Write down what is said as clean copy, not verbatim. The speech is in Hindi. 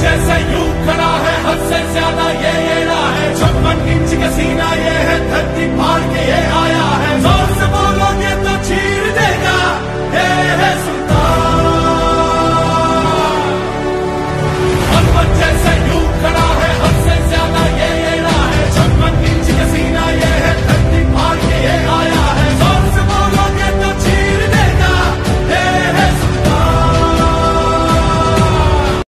जैसे यूं खड़ा है, हद से ज्यादा ये एड़ा है। 56 इंच का सीना ये है, धरती फाड़ के